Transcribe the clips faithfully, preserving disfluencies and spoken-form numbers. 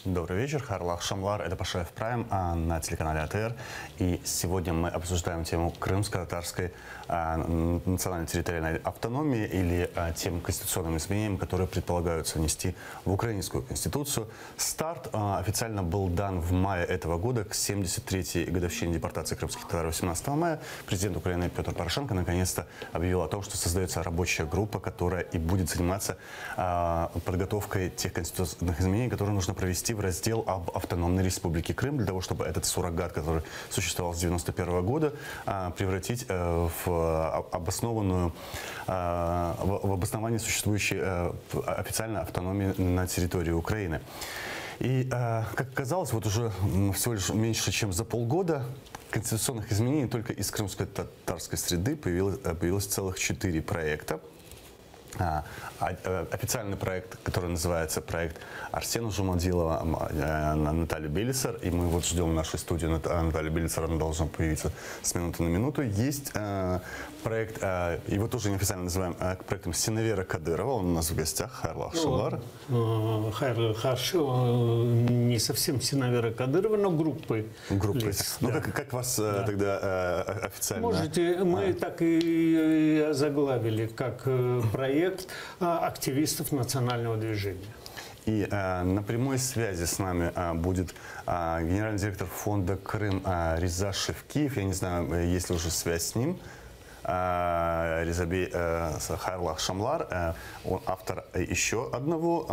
Добрый вечер, Харлах Шамлар, это Пашаев Прайм на телеканале А Т Р. И сегодня мы обсуждаем тему крымско-татарской а, национальной территориальной автономии или а, тем конституционным изменениям, которые предполагаются внести в украинскую конституцию. Старт а, официально был дан в мае этого года, к семьдесят третьей годовщине депортации крымских татар восемнадцатого мая. Президент Украины Петр Порошенко наконец-то объявил о том, что создается рабочая группа, которая и будет заниматься а, подготовкой тех конституционных изменений, которые нужно провести в раздел об автономной республике Крым, для того, чтобы этот суррогат, который существовал с девяносто первого года, превратить в обоснованную, в обоснование существующей официально автономии на территории Украины. И, как оказалось, вот уже всего лишь меньше, чем за полгода конституционных изменений только из крымской татарской среды появилось, появилось целых четыре проекта. А, а, официальный проект, который называется проект Арсена Жумадилова, Наталья Белицер, и мы вот ждем в нашей студии Наталья Белицер, она должна появиться с минуты на минуту. Есть а, проект, а, его тоже неофициально называем а, проектом Синавера Кадырова, он у нас в гостях, Харлах Шамлар. Хайр Харшева, не совсем Синавера Кадырова, но группы. Группы. Ну, да. как, как вас да. тогда а, официально? Можете, мы а. так и заглавили, как проект активистов национального движения. И а, на прямой связи с нами а, будет а, генеральный директор фонда Крым а, Реза Шевкиев. Я не знаю, есть ли уже связь с ним. А, Резабей а, Харлах Шамлар, а, он автор еще одного,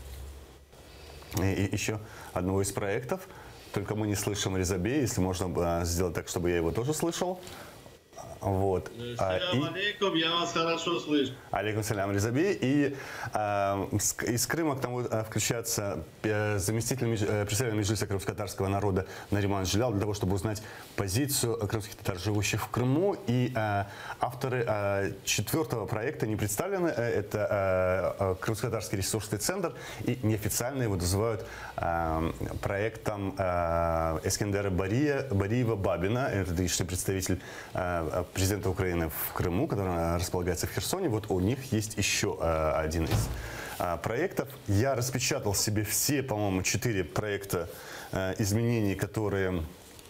а, еще одного из проектов. Только мы не слышим Резабей, если можно а, сделать так, чтобы я его тоже слышал. Вот. Салям алейкум, я вас хорошо слышу. Алейкум салям, Резаби. И э, из Крыма к тому включается заместитель председателя Меджлиса крымско-татарского народа Нариман Жилял, для того, чтобы узнать позицию крымских татар, живущих в Крыму. И э, авторы э, четвертого проекта не представлены. Это э, Крымско-татарский ресурсный центр. И неофициально его называют э, проектом э, Эскендера Бария, Бариева-Бабина. Это нынешний представитель э, президента Украины в Крыму, который располагается в Херсоне. Вот у них есть еще а, один из а, проектов. Я распечатал себе все, по-моему, четыре проекта а, изменений, которые,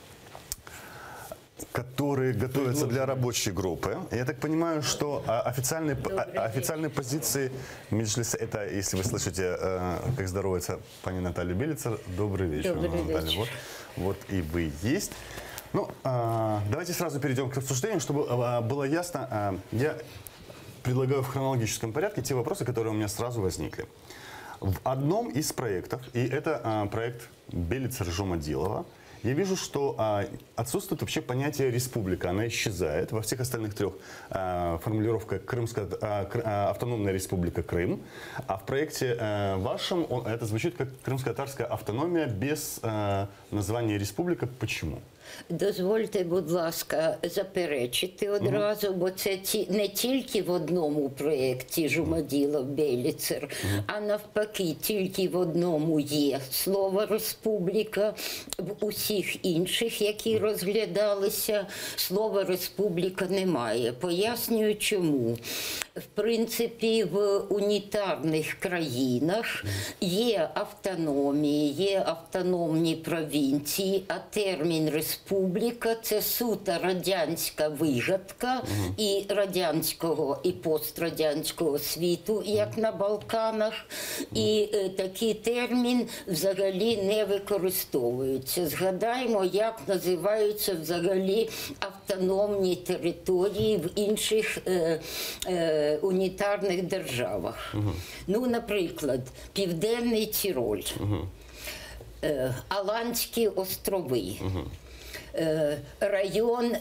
которые готовятся для рабочей группы. Я так понимаю, что а, официальные, а, официальные позиции Меджлиса, это, если вы слышите, а, как здоровается пани Наталья Белицер, добрый вечер. Добрый Наталья. вечер. Вот, вот и вы есть. Ну, давайте сразу перейдем к обсуждению, чтобы было ясно. Я предлагаю в хронологическом порядке те вопросы, которые у меня сразу возникли. В одном из проектов, и это проект Белицер Жумадилова, я вижу, что а, отсутствует вообще понятие республика, она исчезает. Во всех остальных трех а, формулировка Крымская а, автономная республика Крым, а в проекте а, вашем он, это звучит как крымско-татарская автономия без а, названия республика. Почему? Дозвольте, будь ласка, заперечити одразу, mm-hmm. бо це ті, не тільки в одному проєкті Жумаділов Беліцер, mm-hmm. а навпаки, тільки в одному є слово «республіка», в усіх інших, які mm-hmm. розглядалися, слова «республіка» немає. Пояснюю, чому. В принципі, в унітарних країнах є автономії, є автономні провінції, а термін «республіка» Республіка – це суто радянська вигадка угу. і радянського, і пострадянського світу, як на Балканах. І е, такий термін взагалі не використовується. Згадаймо, як називаються взагалі автономні території в інших е, е, унітарних державах. Угу. Ну, наприклад, Південний Тіроль, угу. е, Аландські острови, угу. район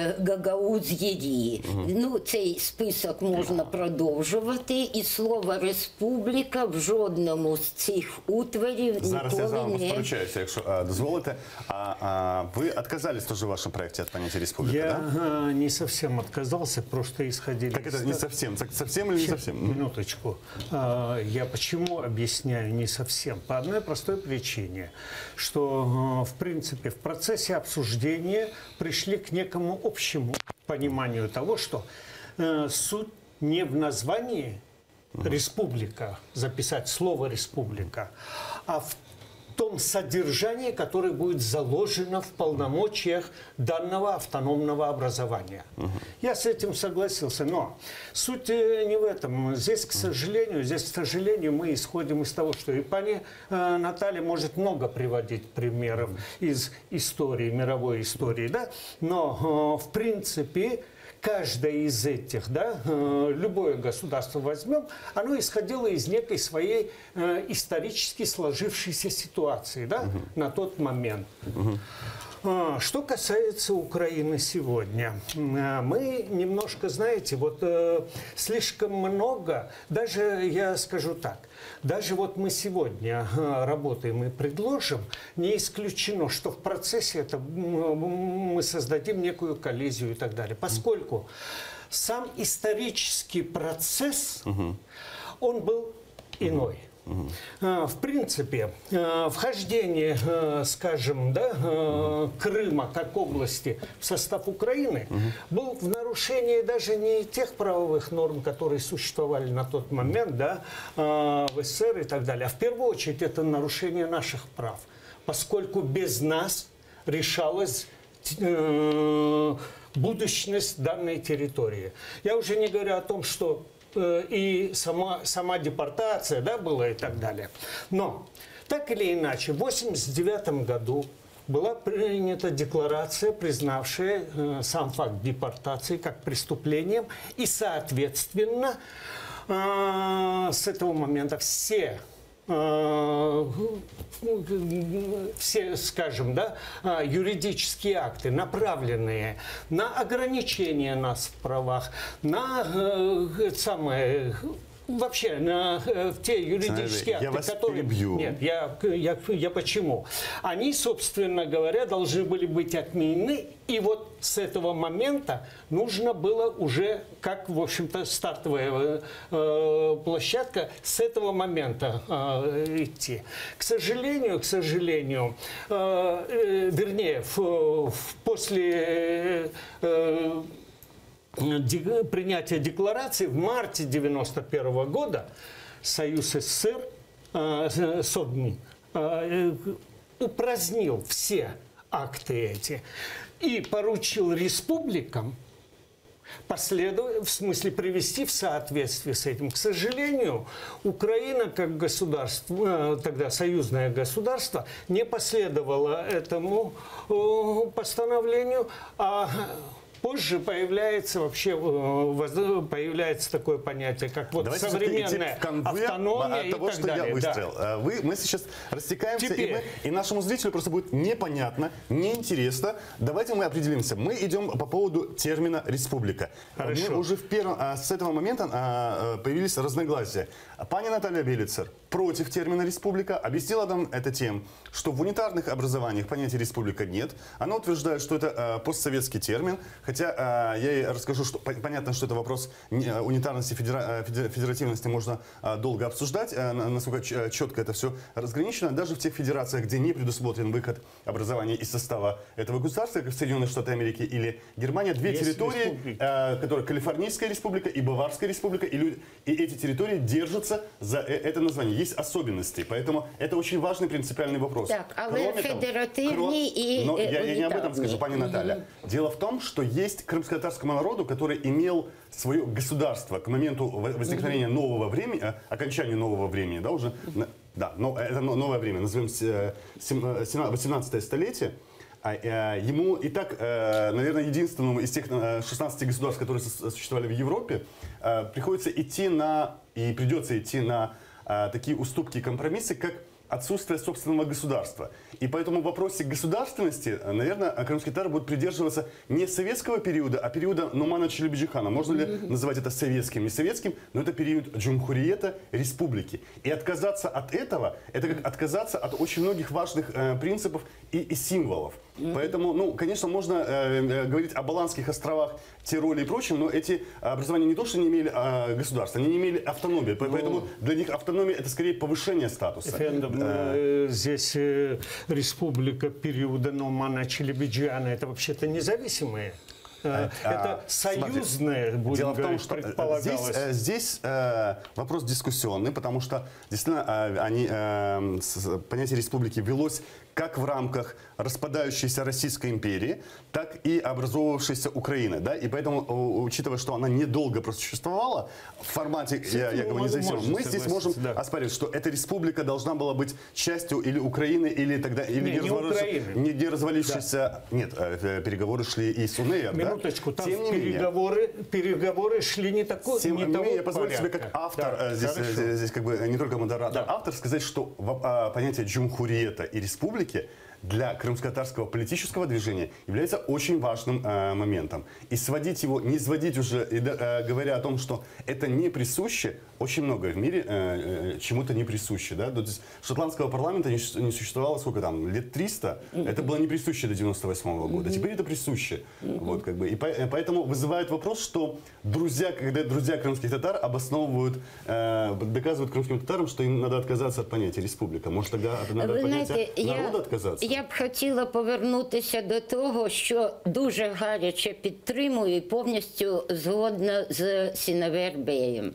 Гагаузії. Угу. Ну, цей список можна продовжувати, і слово «республіка» в жодному з цих утворів Зараз ніколи я з вами не... посперечаюся, якщо а, дозволите. А, а вы отказались тоже в вашем проекте от понятия республика, я да? Я не совсем отказался, просто исходили... Так это не совсем? Совсем или не совсем? Минуточку. Я почему объясняю не совсем? По одной простой причине, что, в принципе, в процессе обсуждения пришли к некому общему пониманию того, что э, суть не в названии республика, записать слово республика, а в том содержании, которое будет заложено в полномочиях данного автономного образования. Угу. Я с этим согласился, но суть не в этом. Здесь, к сожалению, здесь, к сожалению, мы исходим из того, что и пани э, Наталья может много приводить примеров из истории, мировой истории, да, но э, в принципе каждое из этих, да, э, любое государство возьмем, оно исходило из некой своей э, исторически сложившейся ситуации, да, угу. на тот момент. Угу. Что касается Украины сегодня, мы немножко, знаете, вот э, слишком много, даже я скажу так, даже вот мы сегодня э, работаем и предложим, не исключено, что в процессе это мы создадим некую коллизию и так далее, поскольку сам исторический процесс, угу. он был иной. Угу. В принципе, вхождение, скажем, да, Крыма как области в состав Украины угу. был в нарушении даже не тех правовых норм, которые существовали на тот момент, да, в СССР и так далее, а в первую очередь это нарушение наших прав, поскольку без нас решалась будущность данной территории. Я уже не говорю о том, что и сама, сама депортация, да, была и так далее. Но, так или иначе, в восемьдесят девятом году была принята декларация, признавшая э, сам факт депортации как преступлением. И, соответственно, э, с этого момента все... все, скажем, да, юридические акты, направленные на ограничение нас в правах, на э, самое... Вообще, на э, те юридические акты, я вас которые... перебью. Нет, я, я, я почему? Они, собственно говоря, должны были быть отменены, и вот с этого момента нужно было уже, как, в общем-то, стартовая э, площадка, с этого момента э, идти. К сожалению, к сожалению, э, э, вернее, в, в, после... Э, принятия декларации в марте девяносто первого года Союз СССР, э, Совмин, э, упразднил все акты эти и поручил республикам последовать, в смысле привести в соответствие с этим. К сожалению, Украина как государство, тогда союзное государство, не последовало этому э, постановлению, а позже появляется вообще появляется такое понятие, как вот Давайте современная автономия от и того, так что далее. Я выстроил. Да. Вы, мы сейчас растекаемся, Теперь. и, мы, и нашему зрителю просто будет непонятно, неинтересно. Давайте мы определимся. Мы идем по поводу термина «республика». Хорошо. Мы уже в первом, с этого момента появились разногласия. Пани Наталья Белицер против термина «республика» объяснила нам это тем, что в унитарных образованиях понятия «республика» нет. Она утверждает, что это постсоветский термин, хотя я ей расскажу, что понятно, что это вопрос унитарности, федера, федеративности можно долго обсуждать, насколько четко это все разграничено. Даже в тех федерациях, где не предусмотрен выход образования из состава этого государства, как в Соединенные Штаты Америки или Германия, две есть территории, республики. которые Калифорнийская республика и Баварская республика, и, люди, и эти территории держатся за это название. Есть особенности, поэтому это очень важный принципиальный вопрос. Так, але федеративні і Но я, я не об этом унитарні. скажу, пани Наталья. Mm-hmm. Дело в том, что есть крымско-татарскому народу, который имел свое государство к моменту возникновения mm-hmm. нового времени, окончания нового времени, да, уже, mm-hmm. да, но это новое время, назовем восемнадцатое столетие. Ему и так, наверное, единственному из тех шестнадцати государств, которые существовали в Европе, приходится идти на, и придется идти на такие уступки и компромиссы, как отсутствие собственного государства. И поэтому в вопросе государственности, наверное, крымские татары будут придерживаться не советского периода, а периода Нумана Челебиджихана. Можно ли называть это советским? Не советским, но это период джумхуриета, республики. И отказаться от этого, это как отказаться от очень многих важных э, принципов и, и символов. Поэтому, ну, конечно, можно э, говорить о Баланских островах, Тироле и прочем, но эти образования не то, что не имели э, государства, они не имели автономии. Поэтому для них автономия – это скорее повышение статуса. Эфендов, э, здесь э, республика периода Нумана Челебиджиана – это вообще-то независимые Это А, союзное, будем Дело в том, говорить, что э, предполагалось. здесь, э, здесь э, вопрос дискуссионный, потому что действительно э, они, э, с- понятие республики велось как в рамках распадающейся Российской империи, так и образовывавшейся Украины. Да? И поэтому, у- учитывая, что она недолго просуществовала в формате я, якобы могу- независимого, можно мы здесь согласиться, можем да. оспаривать, что эта республика должна была быть частью или Украины, или тогда или Не, не развалившейся- Украины. не, не развалившейся. Нет, э, переговоры шли и с УНР. да? Минуточку, там Тем не менее, переговоры, переговоры шли не, такой, Тем не не того менее, я позволю себе порядка. как автор, Да, э, здесь, хорошо. э, здесь как бы не только модератор, Да. автор, сказать, что в- а, понятие джумхуриета и республики для крымско-татарского политического движения является очень важным э, моментом. И сводить его, не сводить уже, и, да, э, говоря о том, что это не присуще, очень многое в мире э, э, чему-то не присуще. Да? То есть шотландского парламента не, су- не существовало сколько там, лет триста, это было не присуще до девяносто восьмого года, теперь это присуще. Вот, как бы. И по- э, поэтому вызывает вопрос, что друзья, когда друзья крымских татар обосновывают, э, доказывают крымским татарам, что им надо отказаться от понятия республика. Может тогда от, надо Ви от понятия знаєте, народа я, отказаться? я б хотіла повернутися до того, що дуже гаряче підтримую і повністю згодна з Сіневербеєм.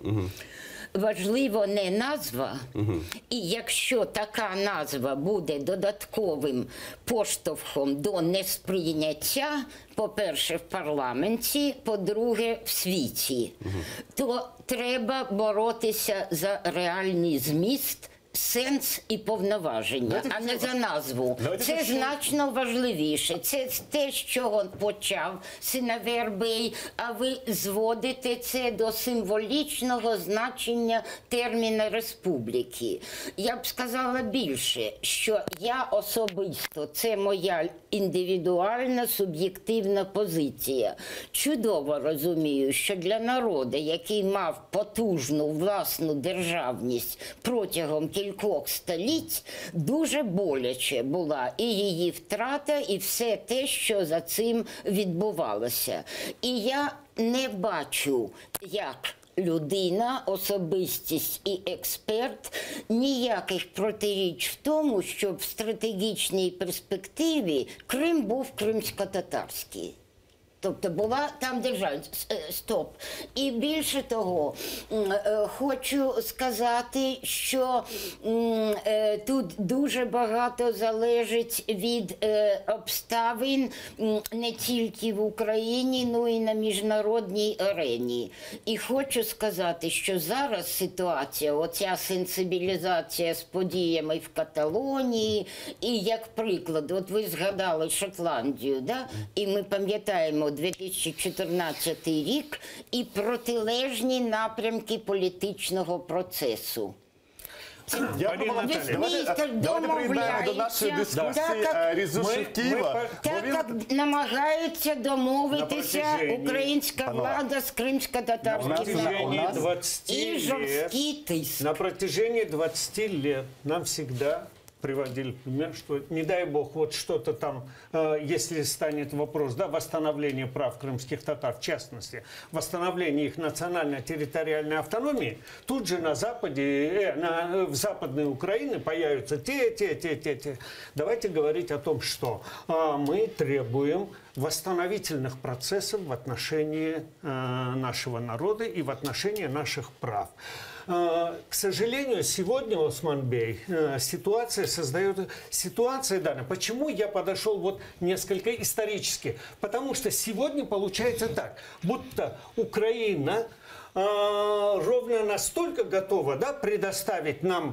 Важливо не назва, і якщо така назва буде додатковим поштовхом до несприйняття, по-перше, в парламенті, по-друге, в світі, то треба боротися за реальний зміст, сенс і повноваження, Давайте а не почнемо. за назву. Давайте Це почнемо. значно важливіше. Це те, з чого почав Сіневербей, а ви зводите це до символічного значення терміна республіки. Я б сказала більше, що я особисто, це моя індивідуальна суб'єктивна позиція, чудово розумію, що для народу, який мав потужну власну державність протягом кількох століть, дуже боляче була і її втрата, і все те, що за цим відбувалося. І я не бачу, як людина, особистість і експерт ніяких протиріч в тому, щоб в стратегічній перспективі Крим був кримсько-татарський. Тобто була там держава. Стоп. І більше того, м, е, хочу сказати, що м, е, тут дуже багато залежить від е, обставин м, не тільки в Україні, ну і на міжнародній арені. І хочу сказати, що зараз ситуація, оця сенсибілізація з подіями в Каталонії, і як приклад, от ви згадали Шотландію, да? І ми пам'ятаємо дві тисячі чотирнадцятий рік і протилежні напрямки політичного процесу. Я Пані пропоную- Наталі. давайте, Міністр давайте приєднаємо до нашої домовляється, дискусії так, е, як Різушев ми- Києва. ми бо Так він- як намагається домовитися На протяженні- українська Панове, влада з На кримсько-татарським протяжении народом. двадцати І лет, жорсткий тиск. на протяжении двадцати лет нам всегда приводили пример, что, не дай бог, вот что-то там, э, если станет вопрос, да, восстановления прав крымских татар, в частности, восстановления их национально-территориальной автономии, тут же на Западе, э, на, э, в Западной Украине появятся те, те, те, те, те. Давайте говорить о том, что э, мы требуем восстановительных процессов в отношении э, нашего народа и в отношении наших прав. Э, К сожалению, сегодня, Османбей, э, ситуация создает... Ситуация дана. Почему я подошел вот несколько исторически? Потому что сегодня получается так, будто Украина э, ровно настолько готова, да, предоставить нам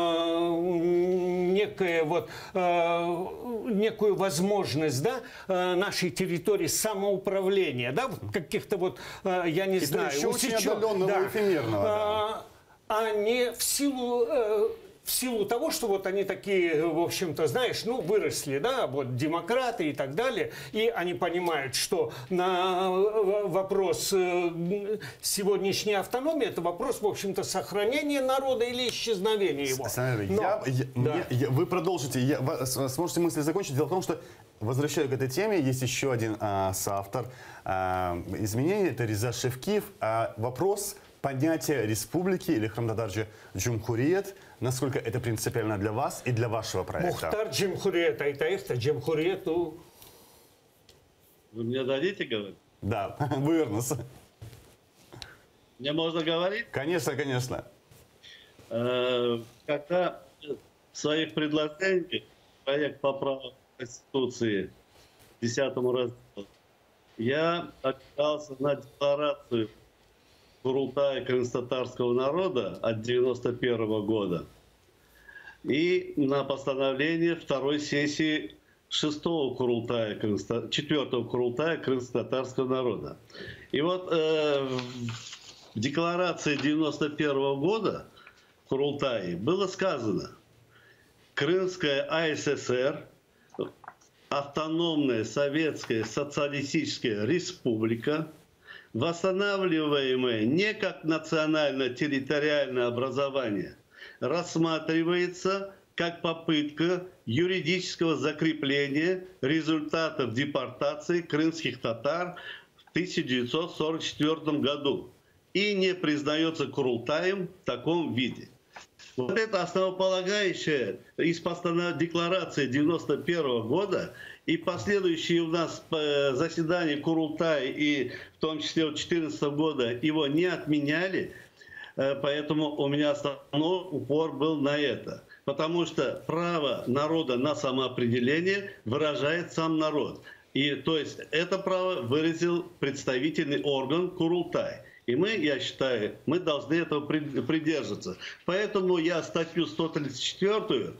э, некое вот, э, некую возможность, да, э, нашей территории самоуправления, да, в каких-то вот, э, я не И то знаю, еще очень усечен- отдаленного и эфемерного, да. А, а не в силу, э, в силу того, что вот они такие, в общем-то, знаешь, ну, выросли, да, вот демократы и так далее, и они понимают, что на вопрос э, сегодняшней автономии это вопрос, в общем-то, сохранения народа или исчезновения его. Александр, Но- я- я- да. мне- я- вы продолжите, я- ва- с- сможете мысли закончить. Дело в том, что, возвращаю к этой теме, есть еще один а, соавтор а, изменений, это Риза Шевкиев. А, вопрос понятия республики или Храмдадарджи Джумхуриет, насколько это принципиально для вас и для вашего проекта? Мухтар Джемхуриет, Айтаихта Джемхуриету. Вы мне дадите говорить? Да, вывернулся. Мне можно говорить? Конечно, конечно. Э, Когда в своих предложениях проект поправок Конституции к десятому разделу я опирался на декларацию Курултая крымско-татарского народа от девяносто первого года и на постановление второй сессии шестого Курултая, четвертого Курултая крымско-татарского народа. И вот э, в декларации девяносто первого года в Курултае было сказано: Крымская АССР, автономная советская социалистическая республика, восстанавливаемая не как национально-территориальное образование, рассматривается как попытка юридического закрепления результатов депортации крымских татар в тысяча девятьсот сорок четвёртом году и не признается Курултаем в таком виде. Вот это основополагающая из постановления декларации девяносто первого года и последующие у нас заседания Курултая, и в том числе в две тысячи четырнадцатого года его не отменяли, поэтому у меня основной упор был на это. Потому что право народа на самоопределение выражает сам народ. И то есть это право выразил представительный орган Курултай. И мы, я считаю, мы должны этого придерживаться. Поэтому я статью сто тридцать четвёртую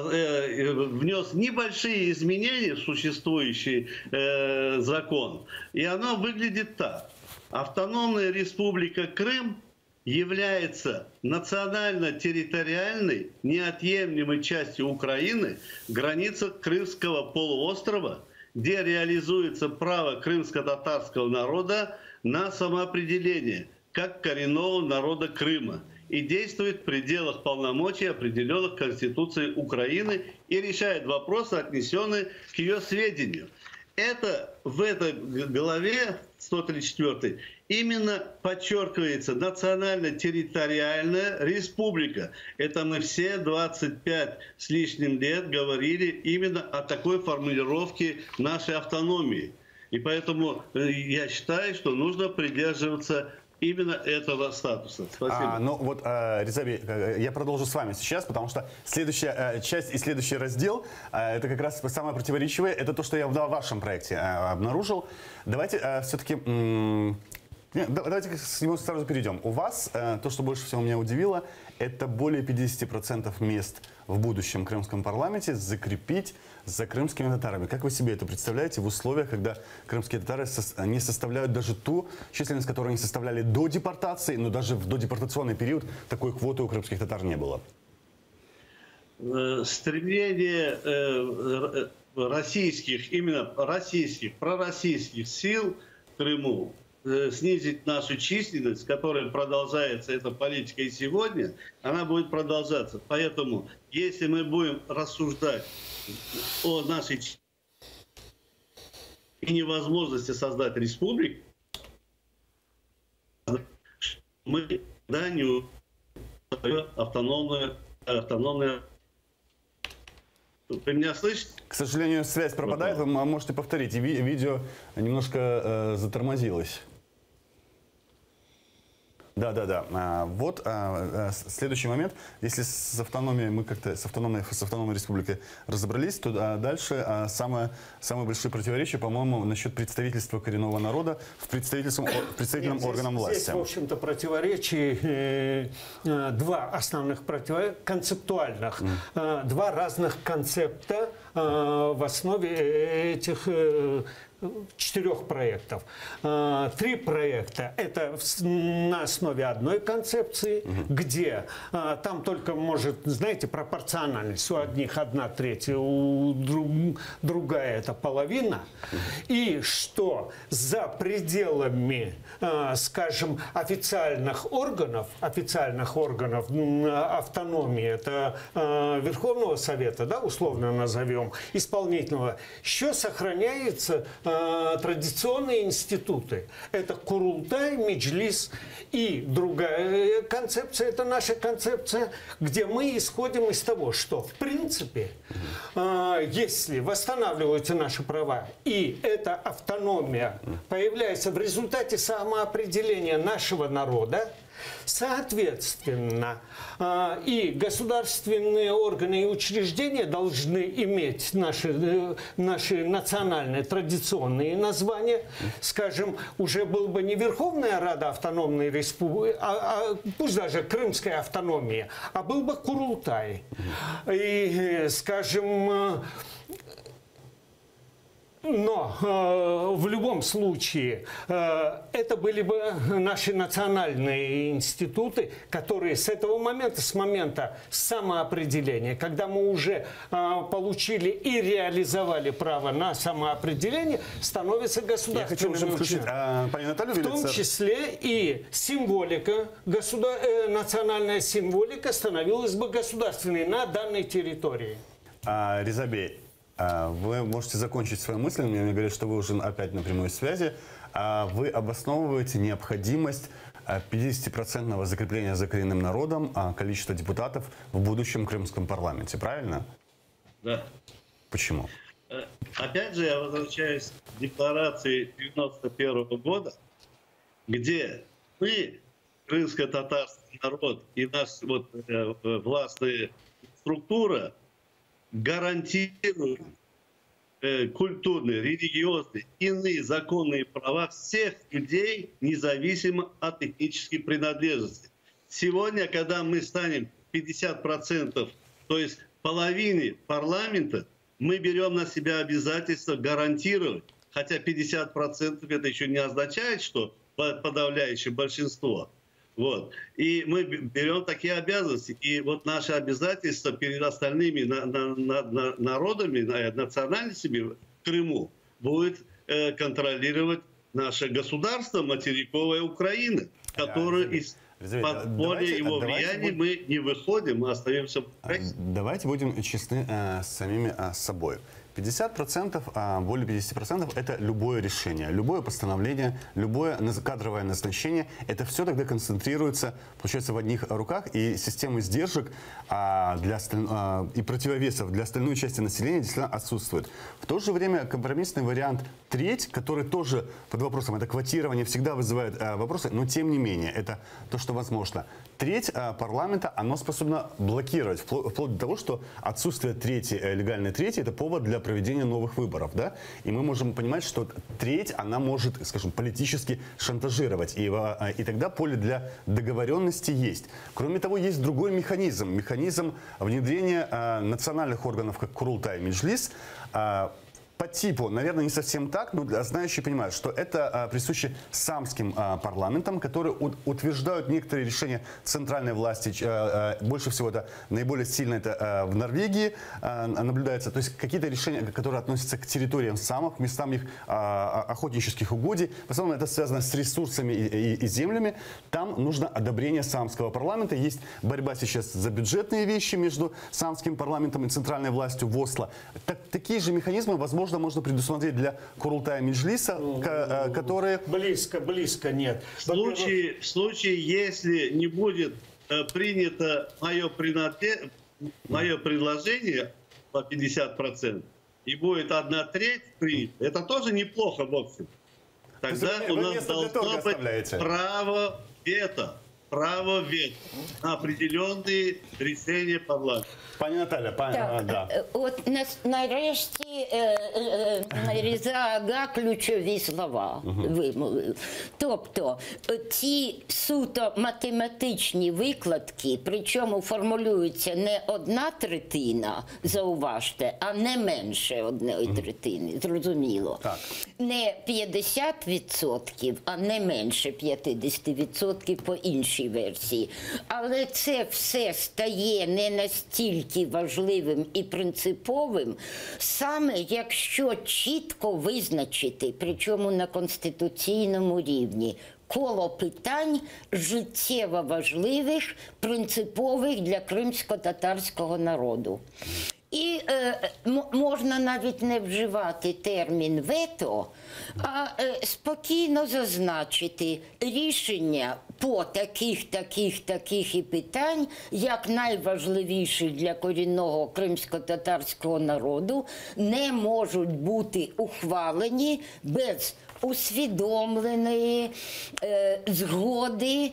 внес небольшие изменения в существующий э, закон. И оно выглядит так. Автономная республика Крым является национально-территориальной, неотъемлемой частью Украины в границах Крымского полуострова, где реализуется право крымско-татарского народа на самоопределение, как коренного народа Крыма, и действует в пределах полномочий, определенных Конституцией Украины, и решает вопросы, отнесенные к ее сведению. Это в этой главе сто тридцать четвёртой именно подчеркивается национально-территориальная республика. Это мы все двадцать пять с лишним лет говорили именно о такой формулировке нашей автономии. И поэтому я считаю, что нужно придерживаться именно этого статуса. Спасибо. А, ну вот, э, Резаби, я продолжу с вами сейчас, потому что следующая э, часть и следующий раздел, э, это как раз самое противоречивое, это то, что я в вашем проекте э, обнаружил. Давайте э, все-таки... М- Давайте к нему сразу перейдем. У вас э, то, что больше всего меня удивило, это более пятидесяти процентов мест в будущем крымском парламенте закрепить за крымскими татарами. Как вы себе это представляете в условиях, когда крымские татары со- не составляют даже ту численность, которую они составляли до депортации, но даже в додепортационный период такой квоты у крымских татар не было? Стремление э, российских, именно российских, пророссийских сил в Крыму снизить нашу численность, которая продолжается, эта политика и сегодня, она будет продолжаться. Поэтому, если мы будем рассуждать о нашей численности и невозможности создать республику, мы да, не автономную, автономную. Вы меня слышите? К сожалению, связь пропадает. Вы можете повторить. И ви- видео немножко э, затормозилось. Да, да, да. А, вот а, а, следующий момент. Если с автономией мы как-то с автономной, с автономной республикой разобрались, то а, дальше а, самое, самое большое противоречие, по-моему, насчет представительства коренного народа в представительном, в представительном Нет, органам здесь, власти. Здесь, в общем-то, противоречий, э, э, два основных противоречия, концептуальных, mm. э, два разных концепта э, в основе этих э, четырех проектов. Э, три проекта – это в, на основе одной концепции, mm-hmm. где э, там только может, знаете, пропорциональность. У одних одна треть, у друг, другая – это половина. Mm-hmm. И что за пределами, э, скажем, официальных органов, официальных органов автономии, это э, Верховного Совета, да, условно назовем, исполнительного, еще сохраняется э, э, традиционные институты. Это Курултай, Меджлис и другая концепция, это наша концепция, где мы исходим из того, что в принципе, э, если восстанавливаются наши права и эта автономия появляется в результате самоопределения нашего народа, соответственно, и государственные органы и учреждения должны иметь наши, наши национальные традиционные названия. Скажем, уже был бы не Верховная Рада Автономной Республики, а, а пусть даже Крымская автономия, а был бы Курултай. И, скажем, но э, в любом случае э, это были бы наши национальные институты, которые с этого момента, с момента самоопределения, когда мы уже э, получили и реализовали право на самоопределение, становятся государственными. Я хочу включить, а, пани Наталью, в том числе и символика, государ... э, национальная символика становилась бы государственной на данной территории. А, Резабей, вы можете закончить свою мысль, мне говорят, что вы уже опять на прямой связи. Вы обосновываете необходимость пятидесятипроцентного закрепления за коренным народом количества депутатов в будущем крымском парламенте, правильно? Да. Почему? Опять же, я возвращаюсь к декларации девяносто первого года, где мы, крымско-татарский народ и наша вот, э, властная структура, гарантирует э, культурные, религиозные, иные законные права всех людей, независимо от этнической принадлежности. Сегодня, когда мы станем пятьдесят процентов, то есть половине парламента, мы берем на себя обязательство гарантировать, хотя пятьдесят процентов это еще не означает, что подавляющее большинство. Вот. И мы берем такие обязанности. И вот наши обязательства перед остальными на, на, на, на народами, на, национальностями в Крыму будет э, контролировать наше государство, материковая Украина, которая да, из подполья его влияния будем... мы не выходим, мы остаемся в Украине. Давайте будем честны э, с самими э, собой. пятьдесят процентов, а более пятидесяти процентов это любое решение, любое постановление, любое кадровое назначение. Это все тогда концентрируется, получается, в одних руках, и система сдержек а, для, а, и противовесов для остальной части населения действительно отсутствует. В то же время компромиссный вариант треть, который тоже под вопросом, это квотирование всегда вызывает а, вопросы, но тем не менее, это то, что возможно. Треть а, парламента, оно способно блокировать, вплоть, вплоть до того, что отсутствие трети, легальной трети, это повод для проведения новых выборов, да? И мы можем понимать, что треть, она может, скажем, политически шантажировать, и, и тогда поле для договоренности есть. Кроме того, есть другой механизм, механизм внедрения а, национальных органов, как Курултай и Меджлис, а, по типу, наверное, не совсем так, но знающие понимают, что это а, присуще самским а, парламентам, которые у, утверждают некоторые решения центральной власти. А, а, больше всего это наиболее сильно это а, в Норвегии а, наблюдается. То есть какие-то решения, которые относятся к территориям самок, местам их а, охотнических угодий. В основном это связано с ресурсами и, и, и землями. Там нужно одобрение самского парламента. Есть борьба сейчас за бюджетные вещи между самским парламентом и центральной властью в Осло. Так, такие же механизмы, возможно, можно предусмотреть для Курултая Меджлиса, которые... Близко, близко нет. В случае, в случае если не будет э, принято мое, принадлеж... мое предложение по пятьдесят процентов, и будет одна треть принята, это тоже неплохо, в общем. Тогда у нас должно быть право вето. Право вето на определенные решения парламента. Пані Наталя, пані, так, да. От нарешті Різа Ага ключові слова вимовив. Тобто ці суто математичні викладки, причому формулюються не одна третина, зауважте, а не менше одної третини, зрозуміло. Так. Не п'ятдесят відсотків, а не менше п'ятдесят відсотків по іншій версії. Але це все стає не настільки важливим і принциповим, саме якщо чітко визначити, причому на конституційному рівні, коло питань життєво важливих, принципових для кримсько-татарського народу. І е, м- можна навіть не вживати термін вето, а е, спокійно зазначити рішення по таких, таких, таких і питань, як найважливіші для корінного кримсько-татарського народу, не можуть бути ухвалені без усвідомленої е, згоди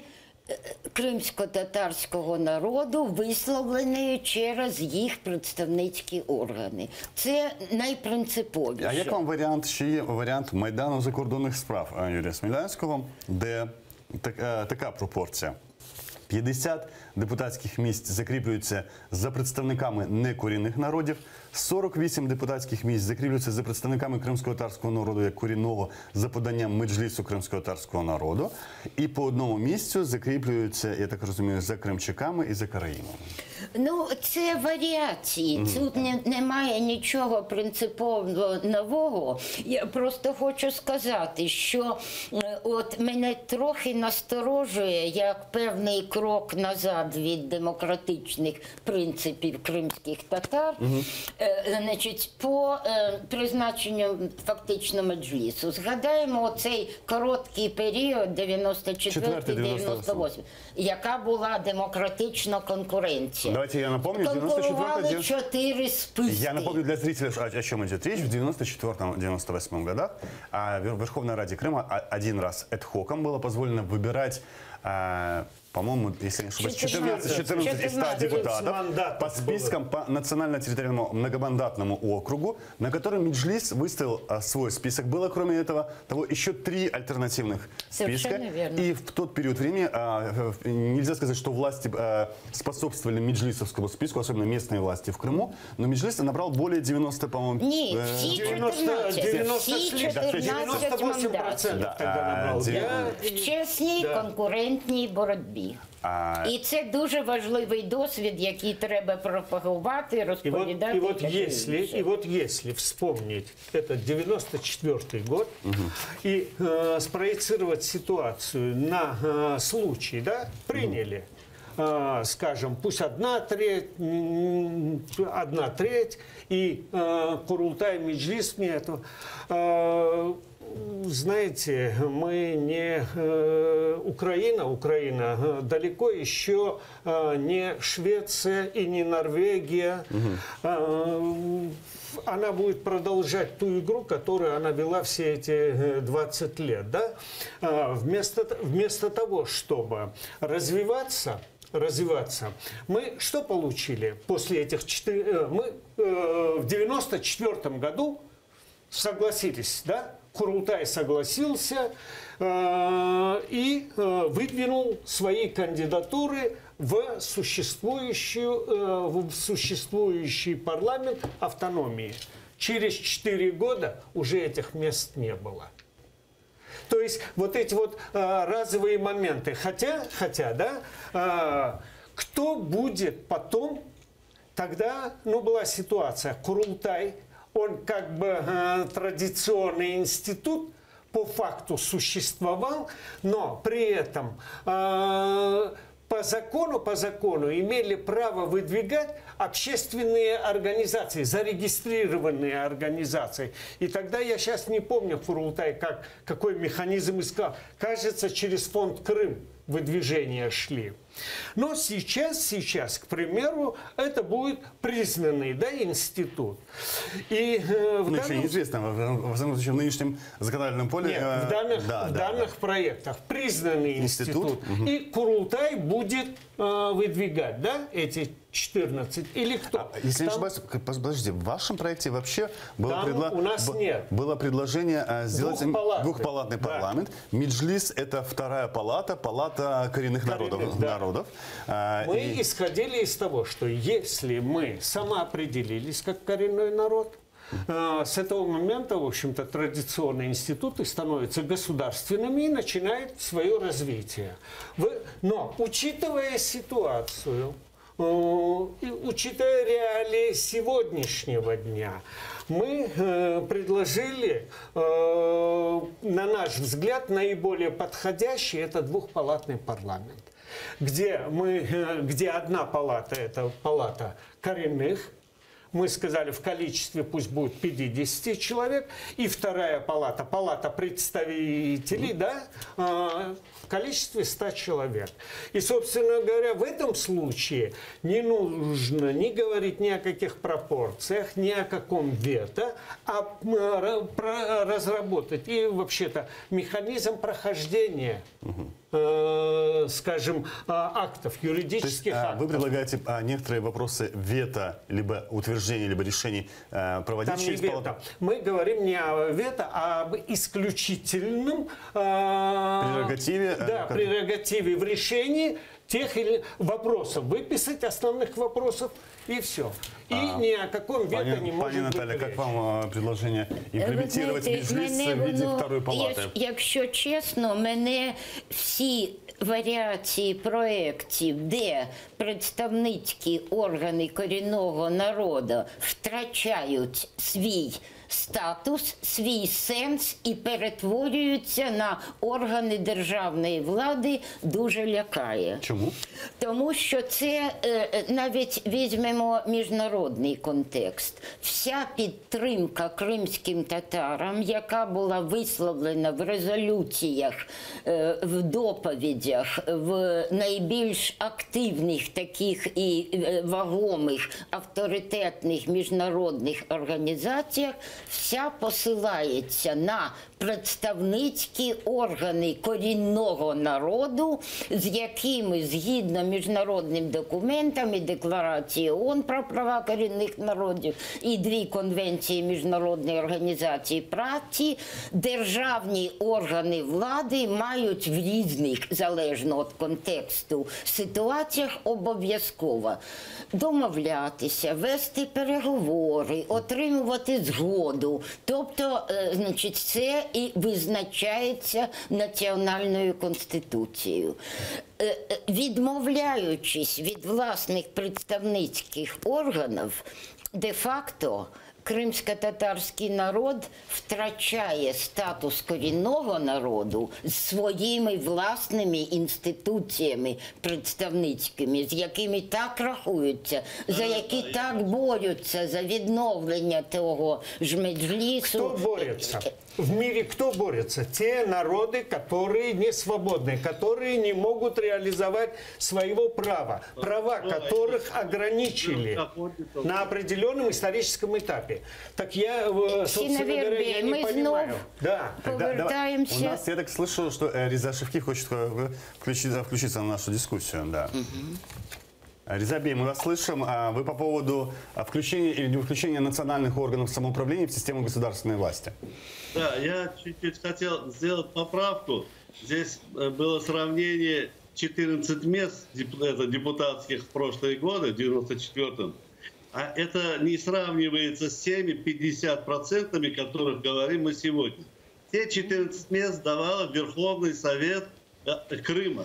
кримсько-татарського народу, висловленої через їх представницькі органи. Це найпринциповіше. А як вам варіант, ще є варіант Майдану закордонних справ Юрія Смілянського, де так, така пропорція? п'ятдесят депутатських місць закріплюються за представниками некорінних народів, сорок вісім депутатських місць закріплюються за представниками кримсько-татарського народу як корінного за поданням Меджлісу кримсько-татарського народу, і по одному місцю закріплюються, я так розумію, за кримчаками і за караїмами. Ну, це варіації. Mm. Тут не, немає нічого принципово нового. Я просто хочу сказати, що е, от мене трохи насторожує, як певний крок назад від демократичних принципів кримських татар, mm-hmm. е, значить, по е, призначенню фактично Меджлісу. Згадаємо оцей короткий період дев'яносто четвертий дев'яносто восьмий, яка була демократична конкуренція. Давайте я напомню, в девяносто четвёртом... четыре списки. Я напомню для зрителей, о чем идет речь. В девяносто четвёртом — девяносто восьмом годах в Верховной Раде Крыма один раз эд-хоком было позволено выбирать, по-моему, если не ошибаюсь, четырнадцать, четырнадцать из ста депутатов по спискам по национально-территориальному многомандатному округу, на который Меджлис выставил свой список. Было, кроме этого, того еще три альтернативных списка. И в тот период времени нельзя сказать, что власти способствовали меджлисовскому списку, особенно местные власти в Крыму, но Меджлис набрал более девяносто, по-моему... Нет, все девяносто восемь процентов тогда набрал. В чесній конкурентній боротьбі. А... І це дуже важливий досвід, який треба пропагувати, розповідати. И вот, и вот, если, и вот если вспомнить этот девяносто четвёртый год угу. и э, спроецировать ситуацию на э, случай, да, приняли, э, скажем, пусть одна треть, одна треть, и э, Курултай, Меджлис мне этого... Э, Знаете, мы не э, Украина, Украина э, далеко еще э, не Швеция и не Норвегия. Угу. Э, она будет продолжать ту игру, которую она вела все эти двадцать лет. Да? Э, вместо, вместо того, чтобы развиваться, развиваться, мы что получили после этих четырех... Мы э, в девяносто четвёртом году согласились, да? Курултай согласился э, и э, выдвинул свои кандидатуры в, существующую, э, в существующий парламент автономии. Через четыре года уже этих мест не было. То есть вот эти вот э, разовые моменты. Хотя, хотя да, э, кто будет потом, тогда, ну, была ситуация, Курултай, он как бы э, традиционный институт по факту существовал, но при этом э, по закону, по закону имели право выдвигать общественные организации, зарегистрированные организации. И тогда я сейчас не помню, Курултай, как, какой механизм искал. Кажется, через фонд Крым выдвижения шли. Но сейчас, сейчас, к примеру, это будет признанный, да, институт. И э, в ну, данном... еще неизвестно, в, в, в нынешнем законодательном поле... Нет, э, в данных, да, в да, данных да. проектах признанный институт. институт. Угу. И Курултай будет э, выдвигать, да, эти четырнадцать или кто? А, если не ошибаюсь, подождите, в вашем проекте вообще было, предла... у нас б... нет. было предложение а, сделать Двухпалатный, двухпалатный да. парламент. Меджлис — это вторая палата, палата коренных, коренных народов. Да. народов. А, мы и... исходили из того, что если мы самоопределились как коренной народ, э, с этого момента, в общем-то, традиционные институты становятся государственными и начинают свое развитие. Вы... Но, учитывая ситуацию, учитывая реалии сегодняшнего дня, мы э, предложили, э, на наш взгляд, наиболее подходящий — это двухпалатный парламент, где, мы, э, где одна палата — это палата коренных, мы сказали, в количестве пусть будет пятьдесят человек, и вторая палата, палата представителей, да, в количестве ста человек. И, собственно говоря, в этом случае не нужно ни говорить ни о каких пропорциях, ни о каком вето, а разработать и вообще-то механизм прохождения, угу. э, скажем, актов, юридических То есть, актов. Вы предлагаете некоторые вопросы вето, либо утверждения, либо решений проводить Там через не палату? вето. Мы говорим не о вето, а об исключительном э, прерогативе, да, как... прерогативе в решении тех или вопросов. Выписать основных вопросов и все. И а, ни о каком вето пани, не может пани Наталя, быть как речь. вам предложение имплементировать знаєте, Меджліс в виде воно, второї палати? Якщо чесно, мене всі варіації проєктів, де представницькі органи корінного народу втрачають свій статус, свій сенс і перетворюються на органи державної влади, дуже лякає. Чому? Тому що це, навіть візьмемо міжнародний контекст. Вся підтримка кримським татарам, яка була висловлена в резолюціях, в доповідях, в найбільш активних таких і вагомих авторитетних міжнародних організаціях, вся посилається на представницькі органи корінного народу, з якими, згідно міжнародним документам і Декларації ООН про права корінних народів і дві конвенції Міжнародної організації праці, державні органи влади мають в різних, залежно від контексту, ситуаціях обов'язково домовлятися, вести переговори, отримувати згоду. Тобто, значить, це і визначається національною конституцією. Відмовляючись від власних представницьких органів, де-факто кримсько-татарський народ втрачає статус корінного народу з своїми власними інституціями представницькими, з якими так рахуються, за які так борються за відновлення того ж Меджлісу. Хто бореться? В мире кто борется? Те народы, которые не свободны, которые не могут реализовать своего права, права которых ограничили на определенном историческом этапе. Так я, собственно говоря, я не понимаю. Да. Повертаемся. У нас, я так слышу, что Реза Шевки хочет включиться, включиться на нашу дискуссию. Да. Угу. Реза Бей, мы вас слышим. Вы по поводу включения или не включения национальных органов самоуправления в систему государственной власти. Да, я чуть-чуть хотел сделать поправку. Здесь было сравнение четырнадцать мест депутатских в прошлые годы, в девяносто четвёртом. А это не сравнивается с теми пятьдесят процентами, о которых говорим мы сегодня. Те четырнадцать мест давал Верховный Совет Крыма.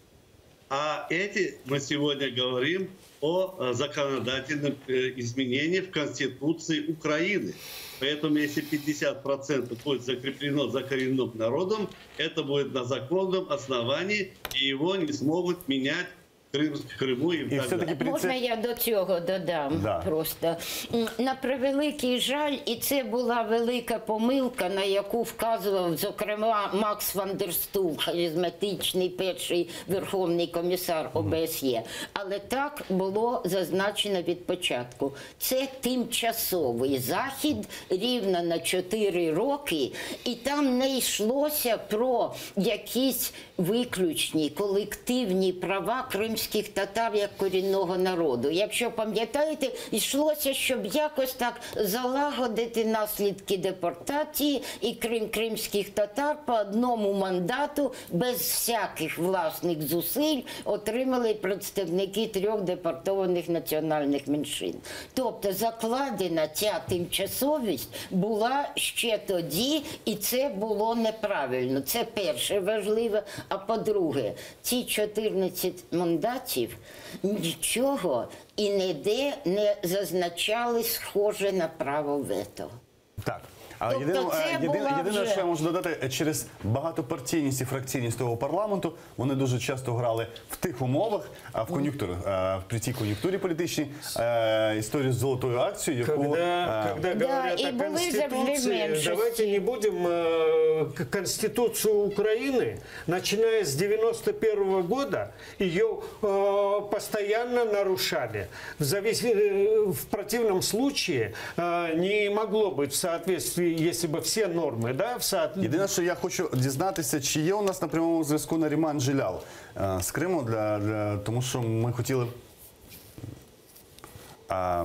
А эти мы сегодня говорим о законодательном изменении в Конституции Украины. Поэтому если пятьдесят процентов будет закреплено за коренным народом, это будет на законном основании, и его не смогут менять в Криму і, і все-таки принцип... Можна я до цього додам? Да. Просто на превеликий жаль, і це була велика помилка, на яку вказував, зокрема, Макс ван дер Стул, харизматичний перший верховний комісар О Б С Є. Але так було зазначено від початку. Це тимчасовий захід рівно на чотири роки, і там не йшлося про якісь виключні колективні права кримських татар як корінного народу. Якщо пам'ятаєте, йшлося, щоб якось так залагодити наслідки депортації, і крім кримських татар по одному мандату без всяких власних зусиль отримали представники трьох депортованих національних меншин. Тобто закладена ця тимчасовість була ще тоді, і це було неправильно. Це перше важливе. А по-друге, ці чотирнадцять мандатів нічого і ніде не зазначали схоже на право вето. Так. А Тобто єдине, це єдине, була єдине, вже- що я можу додати, через багатопартійність і фракційність того парламенту вони дуже часто грали в тих умовах, а в кон'юнктурі, а, при тій кон'юнктурі політичній, а, історію з золотою акцією, яку... Когда, а, когда Да, говорят и о были Конституции, завжди давайте не будем э, к- Конституцию Украины, начиная с девяносто первого года, ее э, постоянно нарушали. В, завис... э, в противном случае э, не могло быть в соответствии, если бы все нормы, да, в соответствии. Єдине, що я хочу дізнатися, чи є у нас на прямому зв'язку Наріман Джилял е, з Криму, для, для, тому що ми хотіли... А,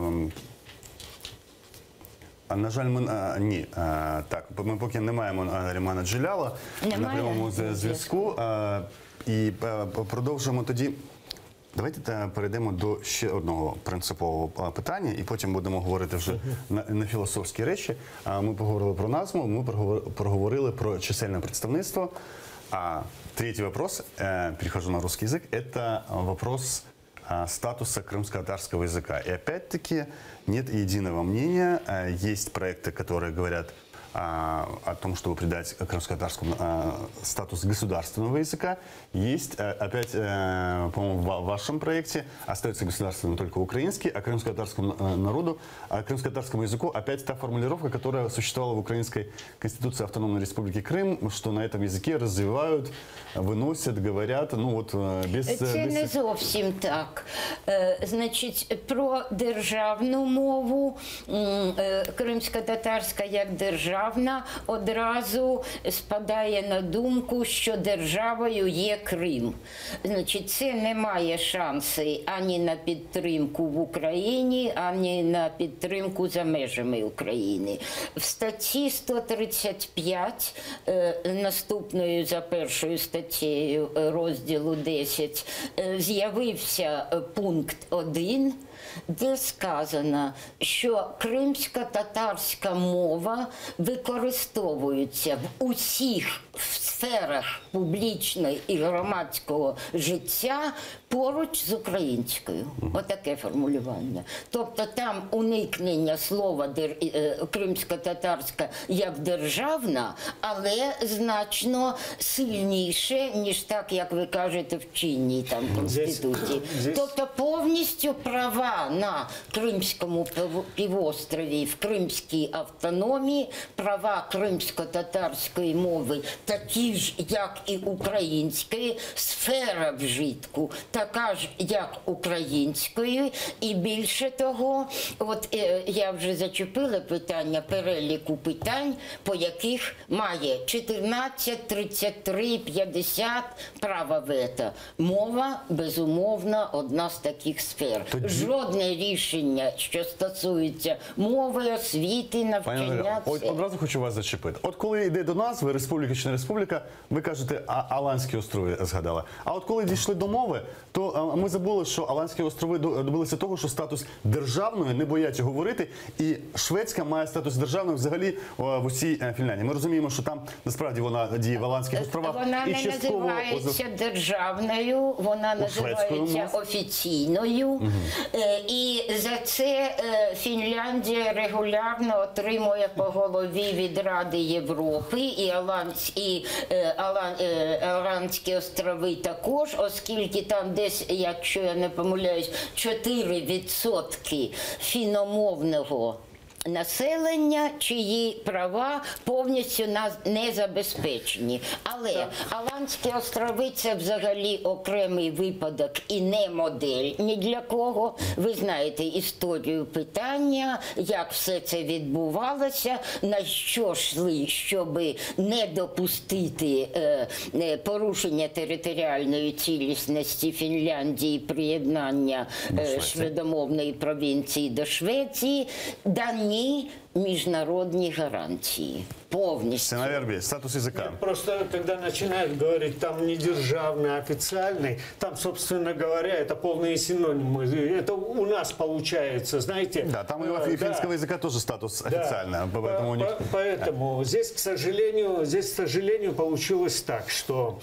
а, на жаль, ми... А, ні. А, так, ми поки не маємо Нарімана Джиляла на Немає прямому з- зв'язку. А, і а, продовжимо тоді... Давайте та перейдемо до ще одного принципового а, питання, і потім будемо говорити вже на, на філософські речі. А, Ми поговорили про назву, ми проговор- проговорили про чисельне представництво. А третий вопрос, э, перехожу на русский язык, это вопрос а, статуса крымско-татарского языка. И опять-таки нет единого мнения. А, Есть проекты, которые говорят а, о том, чтобы придать крымско-татарскому а, статус государственного языка. Есть, а, опять, э, по-моему, в ва- в вашем проекте остается государственным только украинский, а крымско-татарскому э, народу, а крымско-татарскому языку опять та формулировка, которая существовала в Украинской Конституции Автономной Республики Крым, что на этом языке развивают, выносят, говорят, ну вот э, без... э, Це без- не зовсім так. Е, Значить, про державну мову, м, е, кримсько-татарська як державна, одразу спадає на думку, що державою є Крим. Значить, це не має шанси ані на підтримку в Україні, ані на підтримку за межами України. В статті сто тридцять п'ять, е, наступною за першою статтею е, розділу десять, е, з'явився е, пункт один, де сказано, що кримсько-татарська мова використовується в усіх сферах публічного і громадського життя поруч з українською. Отаке формулювання. Тобто там уникнення слова дер- е, кримсько-татарська як державна, але значно сильніше, ніж так, як ви кажете, в чинній там Конституції. здесь- Тобто повністю права на Кримському пів- півострові, в Кримській автономії, права кримсько-татарської мови такі ж, як і української, сфера вжитку така ж, як української, і більше того, от е, я вже зачепила питання переліку питань, по яких має чотирнадцять, тридцять три, п'ятдесят права вето. Мова, безумовно, одна з таких сфер. Тоді- Жодне рішення, що стосується мови, освіти, Пані навчання, Валерія, от це- одразу хочу вас зачепити. От коли йде до назви республіка чи не республіка, ви кажете, а Аланські острови згадали. А от коли дійшли до мови, то а, ми забули, що Аланські острови до- добилися того, що статус державної не бояться говорити, і Шведська має статус державної взагалі о, в усій е, Фінляндії. Ми розуміємо, що там насправді вона діє в Аланських островах. Вона і не частково називається державною, вона шведською називається мовою? офіційною. Е, І за це е, Фінляндія регулярно отримує по голові від Ради Європи, і Аланс- і е, Алан- е, Аландські острови також, оскільки там десь, якщо я не помиляюсь, чотири відсотки фіномовного населення, чиї права повністю на- не забезпечені. Але Аландські острови – це взагалі окремий випадок і не модель ні для кого. Ви знаєте історію питання, як все це відбувалося, на що йшли, щоб не допустити е, е, порушення територіальної цілісності Фінляндії, приєднання е, шведомовної провінції до Швеції, дані міжнародні гарантії. Повністю. Синовербі, статус язика. Просто когда начинают говорить там не державный, а официальный, там, собственно говоря, это полные синонимы. Это у нас получается, знаете. Да, там и у э, финского языка тоже статус да. официальный, По- поэтому у них... по- Поэтому здесь, к сожалению, здесь, к сожалению, получилось так, что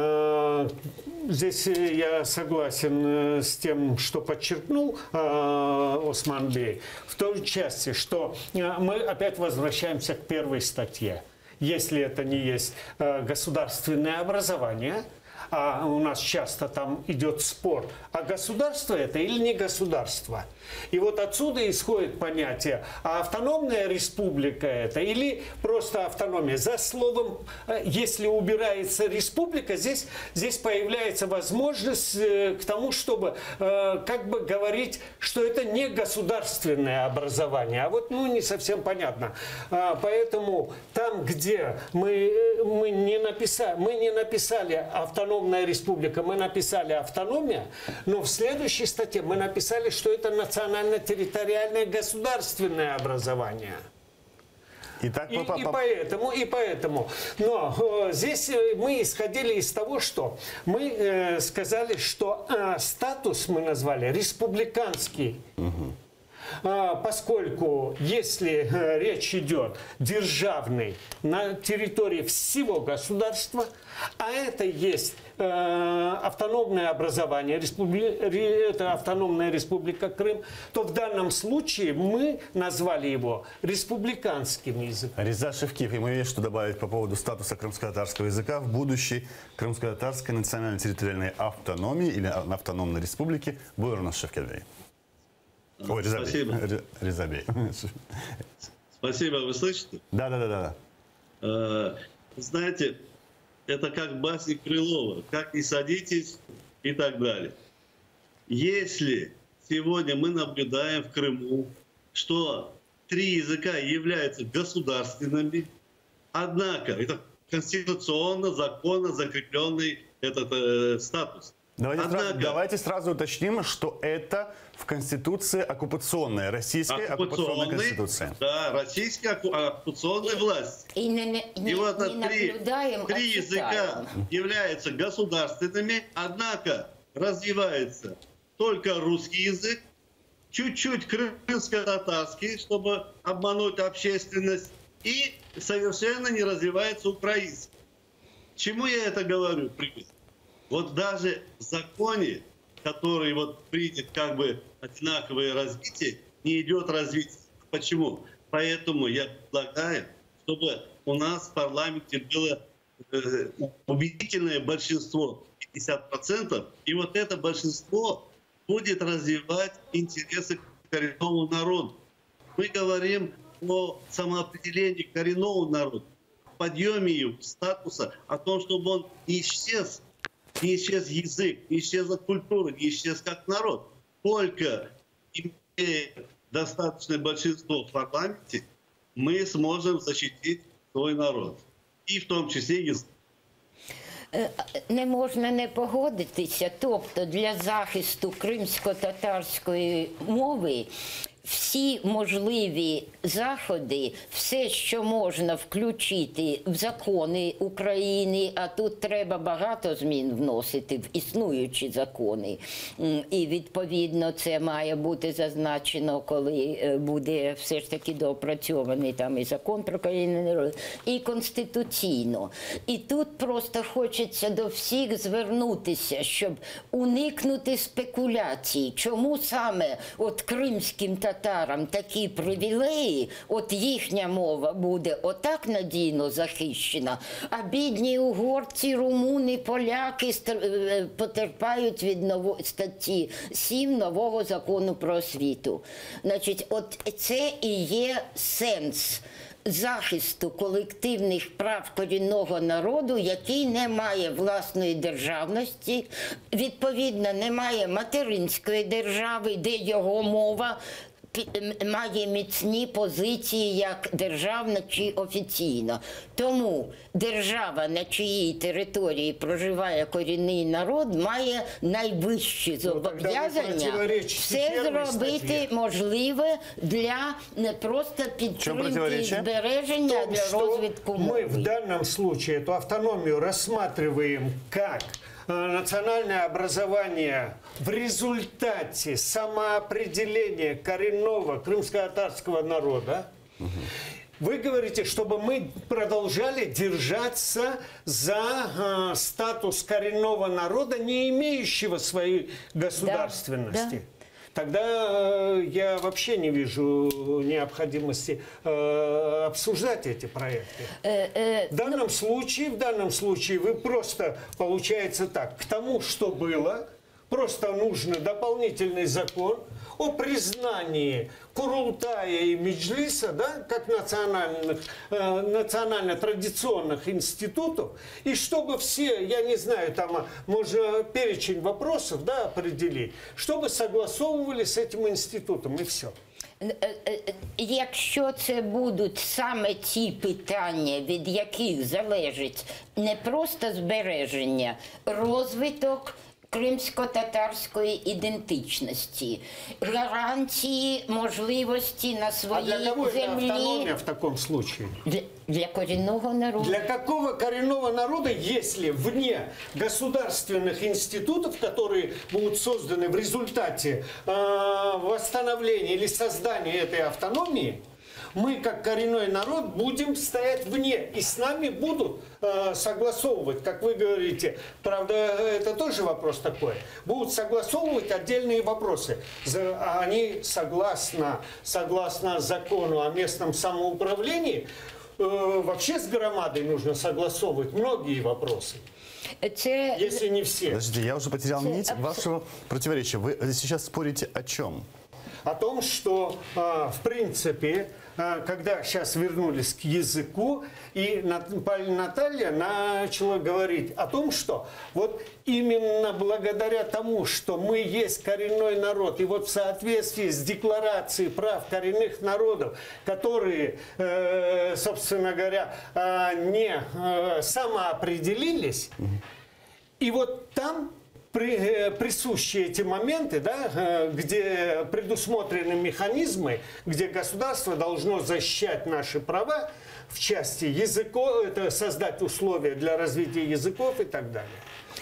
э, здесь я согласен э, с тем, что подчеркнул э, Осман Бей, в той части, что э, мы опять возвращаемся к первой статье. Если это не есть э, государственное образование, а у нас часто там идет спор, а государство это или не государство. И вот отсюда исходит понятие, а автономная республика это или просто автономия. За словом, если убирается республика, здесь, здесь появляется возможность к тому, чтобы как бы говорить, что это не государственное образование. А вот ну, не совсем понятно. Поэтому там, где мы, мы, не написали, мы не написали автономная республика, мы написали автономия, но в следующей статье мы написали, что это национально-территориальное государственное образование. И, так, и, и поэтому, и поэтому. Но э, здесь мы исходили из того, что мы э, сказали, что э, статус мы назвали республиканский. Угу. Поскольку если речь идет державный на территории всего государства, а это есть э, автономное образование, республи... это автономная республика Крым, то в данном случае мы назвали его республиканским языком. Реза Шевкиев, ему есть что добавить по поводу статуса крымско-татарского языка в будущей крымско-татарской национально-территориальной автономии или автономной республике. Буйрунас Шевкиевей. Ой, Резабей. Спасибо. Резабей. Спасибо, вы слышите? Да, да, да, да. Знаете, это как басня Крылова, как не садитесь и так далее. Если сегодня мы наблюдаем в Крыму, что три языка являются государственными, однако это конституционно, законно закрепленный этот э, статус. Давайте, Однако, сразу, давайте сразу уточним, что это в Конституции оккупационная, российская оккупационная Конституция. Да, российская оккупационная власть. И, не, не, И вот не три, наблюдаем, три а языка являются государственными, однако развивается только русский язык, чуть-чуть крымско-татарский, чтобы обмануть общественность, и совершенно не развивается украинский. Чему я это говорю? Вот даже в законе, который вот принят как бы одинаковое развитие, не идет развитие. Почему? Поэтому я предлагаю, чтобы у нас в парламенте было э, убедительное большинство, пятьдесят процентов, и вот это большинство будет развивать интересы коренного народа. Мы говорим о самоопределении коренного народа, подъеме его статуса, о том, чтобы он не исчез, не исчез язык, не исчезла культура, не исчез как народ. Только имея достаточное большинство в парламенте, мы сможем защитить свой народ. І в тому числі язик. Не можна не погодитися. Тобто для захисту кримсько-татарської мови всі можливі заходи, все, що можна включити в закони України, а тут треба багато змін вносити в існуючі закони. І, відповідно, це має бути зазначено, коли буде все ж таки доопрацьований там і закон про корінний народ, і конституційно. І тут просто хочеться до всіх звернутися, щоб уникнути спекуляцій. Чому саме от кримським та татарам такі привілеї, от їхня мова буде отак надійно захищена, а бідні угорці, румуни, поляки потерпають від ново... статті сім нового закону про освіту. Значить, от це і є сенс захисту колективних прав корінного народу, який не має власної державності, відповідно, не має материнської держави, де його мова має міцні позиції як державна чи офіційна. Тому держава, на чиїй території проживає корінний народ, має найвищі зобов'язання все зробити можливе для не просто підтримки і збереження, для розвитку мови. Ми в даному випадку цю автономію розглядаємо як национальное образование в результате самоопределения коренного крымско-татарского народа. Угу. Вы говорите, чтобы мы продолжали держаться за э, статус коренного народа, не имеющего своей государственности. Да, да. тогда я вообще не вижу необходимости э, обсуждать эти проекты. В данном случае, в данном случае вы просто, получается так, к тому, что было, просто нужно дополнительный закон о признании Курултая и Меджлиса, да, как национальных, э, национально-традиционных институтов, и чтобы все, я не знаю, там, можно перечень вопросов, да, определить, чтобы согласовывали с этим институтом, и все. Якщо це будуть саме ті питання, від яких залежить не просто збереження, розвиток кримсько-татарської ідентичності, гарантії можливості на своїй а для кого землі. Это автономия в таком случае? Для, для корінного народу. Для какого коренного народа, если вне государственных институтов, которые будут созданы в результате э, восстановления или создания этой автономии, мы, как коренной народ, будем стоять вне, и с нами будут э, согласовывать, как вы говорите, правда, это тоже вопрос такой, будут согласовывать отдельные вопросы. За, они согласно, согласно закону о местном самоуправлении, э, вообще с громадой нужно согласовывать многие вопросы. Це... Если не все. Подождите, я уже потерял Це нить абсо... вашего противоречия. Вы сейчас спорите о чем? О том, что, э, в принципе, когда сейчас вернулись к языку, и Наталья начала говорить о том, что вот именно благодаря тому, что мы есть коренной народ, и вот в соответствии с Декларацией прав коренных народов, которые, собственно говоря, не самоопределились, и вот там При, присущи эти моменты, да, где предусмотрены механизмы, где государство должно защищать наши права в части языков, это создать условия для развития языков и так далее.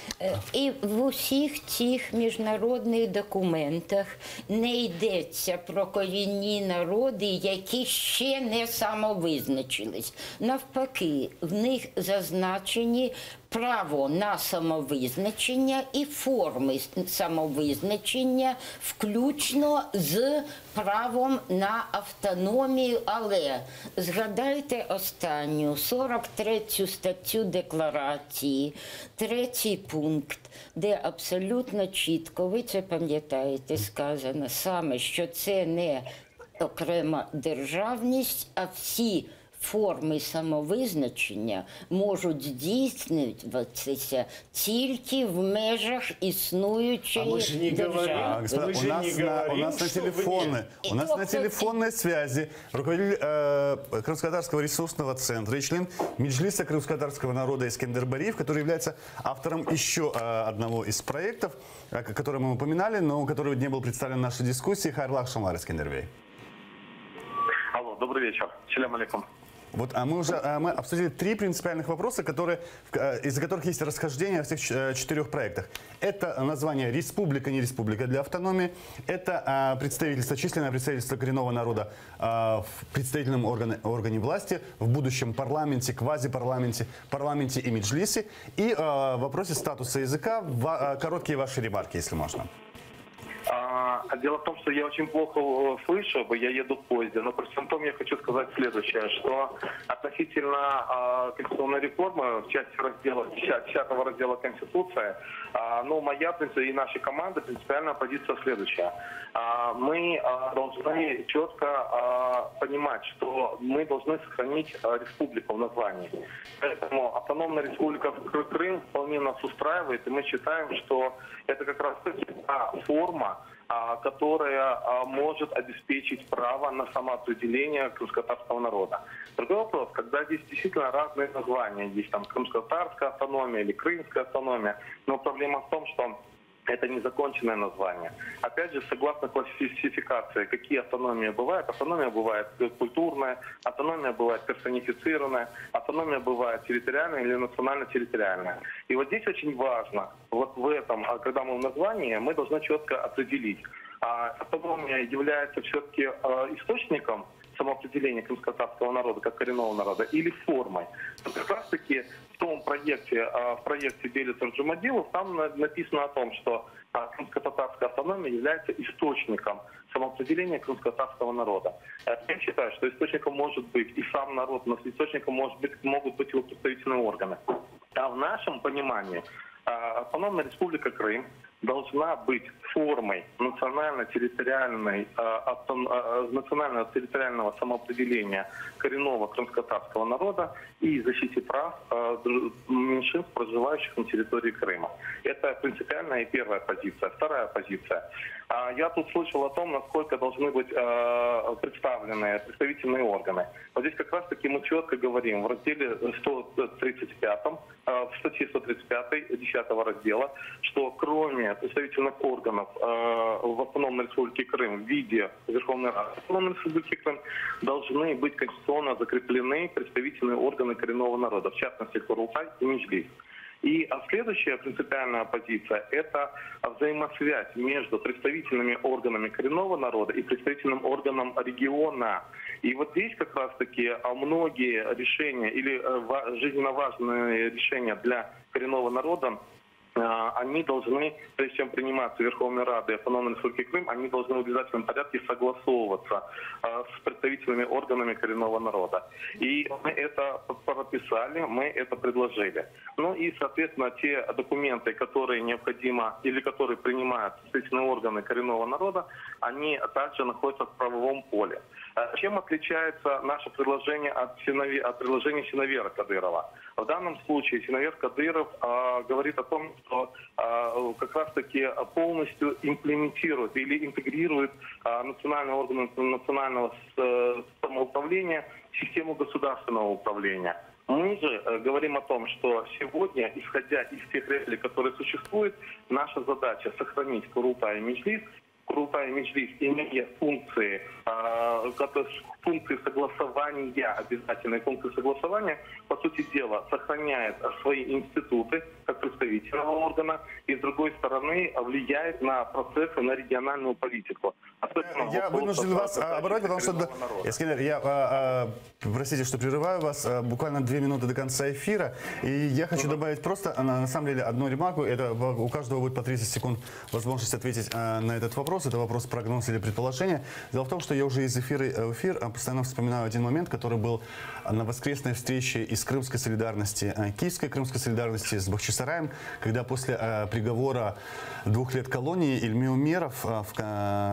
І в усіх цих міжнародних документах не йдеться про корінні народи, які ще не самовизначились. Навпаки, в них зазначені право на самовизначення і форми самовизначення, включно з правом на автономію. Але згадайте останню, сорок третю статтю Декларації, третій пункт, де абсолютно чітко, ви це пам'ятаєте, сказано саме, що це не окрема державність, а всі форми самовизначення можуть здійснюватися тільки в межах існуючої держави. А, господа, у, нас на, у нас на телефоны, у нас на телефонной связи руководитель э, Крымско-Татарского ресурсного центра и член Меджлиса Крымско-Татарского народа Искендер Бариев, который является автором еще э, одного из проектов, э, который мы упоминали, но который не был представлен в нашей дискуссии. Хайрлах Шамар Искендербей. Алло, добрый вечер. Салям алейкум. Вот, а мы уже а мы обсудили три принципиальных вопроса, которые, из-за которых есть расхождение во всех четырех проектах. Это название «Республика, не республика» для автономии. Это а, представительство, численное представительство коренного народа а, в представительном органе, органе власти, в будущем парламенте, квазипарламенте, парламенте и меджлисе. И а, в вопросе статуса языка в, а, короткие ваши ремарки, если можно. А, дело в том, что я очень плохо слышу, я еду в поезде, но при всем том я хочу сказать следующее, что относительно а, конституционной реформы в части раздела, десятого раздела Конституции, а, ну, моя и наша команда принципиальная позиция следующая. А, мы а, должны четко а, понимать, что мы должны сохранить а, республику в названии. Поэтому автономная республика Крым вполне нас устраивает, и мы считаем, что это как раз та форма, которая может обеспечить право на самоопределение крымско-татарского народа. Другой вопрос, когда здесь действительно разные названия, есть там крымско-татарская автономия или крымская автономия, но проблема в том, что это незаконченное название. Опять же, согласно классификации, какие автономии бывают. Автономия бывает культурная, автономия бывает персонифицированная, автономия бывает территориальная или национально-территориальная. И вот здесь очень важно, вот в этом, когда мы в названии, мы должны четко определить, автономия является все-таки источником самоопределения крымско-татарского народа как коренного народа или формой. Но как раз таки в том проекте, в проекте Белицер-Джумадилов там написано о том, что крымско-татарская автономия является источником самоопределения крымско-татарского народа. Я считаю, что источником может быть и сам народ, но источником может быть, могут быть его представительные органы. А в нашем понимании автономная республика Крым должна быть формой национально-территориальной, национального территориального самоопределения коренного крымско-татарского народа и защите прав меньшинств, проживающих на территории Крыма. Это принципиальная и первая позиция. Вторая позиция. Я тут слышал о том, насколько должны быть представлены представительные органы. Вот здесь как раз-таки мы четко говорим в разделе сто тридцать пятом, в статье сто тридцать пятой десятого раздела, что кроме представительных органов в Автономной Республике Крым в виде Верховной Рады Автономной Республики Крым должны быть конституционно закреплены представительные органы коренного народа, в частности Курултай и Меджлис. И а следующая принципиальная позиция – это взаимосвязь между представительными органами коренного народа и представительным органом региона. И вот здесь как раз-таки многие решения или жизненно важные решения для коренного народа, они должны, прежде чем приниматься Верховной Радой Автономной Республики Крым, они должны в обязательном порядке согласовываться с представительными органами коренного народа. И мы это прописали, мы это предложили. Ну и, соответственно, те документы, которые необходимо или которые принимают представительные органы коренного народа, они также находятся в правовом поле. Чем отличается наше предложение от, синове... от предложения Синавера Кадырова? В данном случае Синавер Кадыров э, говорит о том, что э, как раз-таки полностью имплементирует или интегрирует э, национальные органы национального э, самоуправления в систему государственного управления. Мы же э, говорим о том, что сегодня, исходя из тех реалий, которые существуют, наша задача сохранить Курултай и Меджлис. Курултай и Меджлис, имея функции, э, функции согласования, обязательные функции согласования, по сути дела, сохраняет свои институты как представительного органа и, с другой стороны, влияет на процессы, на региональную политику. Особенно я вынужден вас оборвать, потому что, Ескендер, я, а, а, простите, что прерываю вас, а, буквально две минуты до конца эфира, и я хочу uh-huh. добавить просто, на, на самом деле, одну ремарку, это у каждого будет по тридцать секунд возможность ответить а, на этот вопрос, это вопрос прогноз или предположение. Дело в том, что я уже из эфира в эфир постоянно вспоминаю один момент, который был на воскресной встрече из Крымской солидарности, Киевской Крымской солидарности с Бахчисараем, когда после а, приговора двух лет колонии Ильми Умеров, а, в,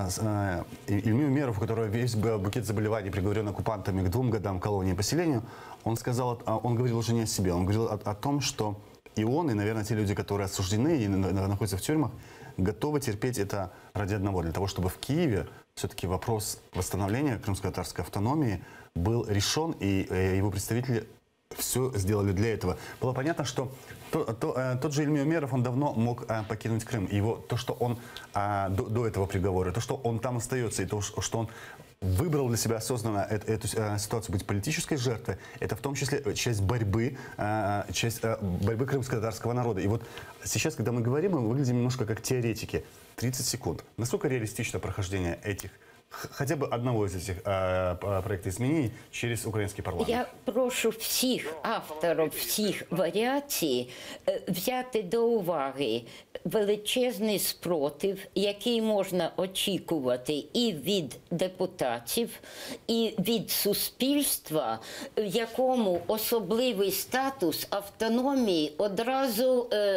а, Ильми Умеров, у которого весь букет заболеваний приговорен оккупантами к двум годам колонии и поселению, он сказал, он говорил уже не о себе, он говорил о, о том, что и он, и, наверное, те люди, которые осуждены и находятся в тюрьмах, готовы терпеть это ради одного, для того, чтобы в Киеве все-таки вопрос восстановления крымско-татарской автономии был решен, и его представители все сделали для этого. Было понятно, что то, то, тот же Ильми Умеров, он давно мог а, покинуть Крым. Его, то, что он а, до, до этого приговора, то, что он там остается, и то, что он выбрал для себя осознанно эту, эту а, ситуацию быть политической жертвой, это в том числе часть борьбы, а, часть а, борьбы крымско-татарского народа. И вот сейчас, когда мы говорим, мы выглядим немножко как теоретики. тридцать секунд. Насколько реалистично прохождение этих, хотя бы одного из этих а, проектов изменений через український парламент? Я прошу всіх авторів всіх варіацій взяти до уваги величезний спротив, який можна очікувати і від депутатів, і від суспільства, в якому особливий статус автономії одразу е,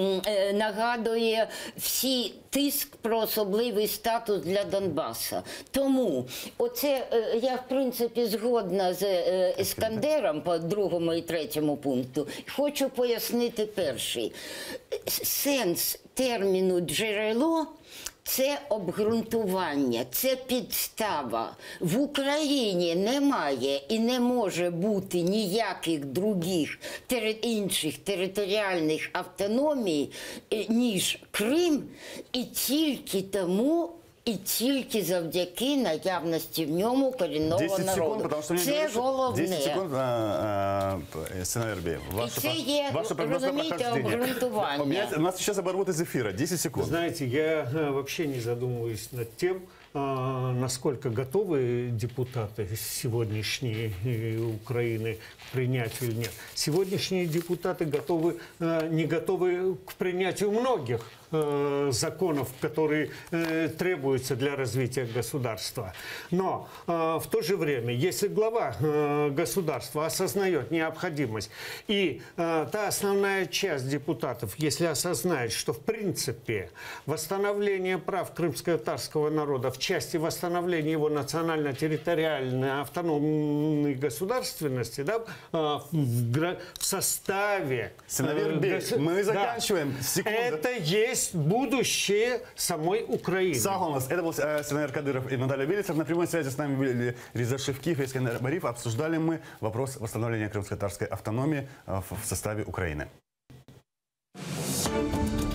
е, нагадує всі тиск про особливий статус для Донбаса. Тому оце, е, я в принципі згодна з е, Ескандером по другому і третьому пункту. Хочу пояснити перший. Сенс терміну «джерело» – це обґрунтування, це підстава. В Україні немає і не може бути ніяких других інших територіальних автономій, ніж Крим, і тільки тому, і тільки завдяки наявності в ньому корінного народу. Це головне. десять секунд, Синавер Беев. Ваше, це є, розумієте, обґрунтування. Нас сейчас оборвут из эфира. десять секунд. Знаете, я вообще не задумываюсь над тем, а, насколько готовы депутаты сегодняшние Украины к принятию или нет. Сегодняшние депутаты готовы, а, не готовы к принятию многих а, законов, которые а, требуются для развития государства. Но а, в то же время, если глава а, государства осознает необходимость, и а, та основная часть депутатов, если осознает, что в принципе восстановление прав крымско-татарского народа в части восстановления его национально-территориальной автономной государственности, да, в, в составе... Сенавербек, э, мы да, заканчиваем. Секунду. Это есть будущее самой Украины. Согласен. Это был э, Сенатор Кадыров и Наталья Белицер. На прямой связи с нами были Реза Шевкиев и Искандер Бариев. Обсуждали мы вопрос восстановления крымско-татарской автономии э, в, в составе Украины.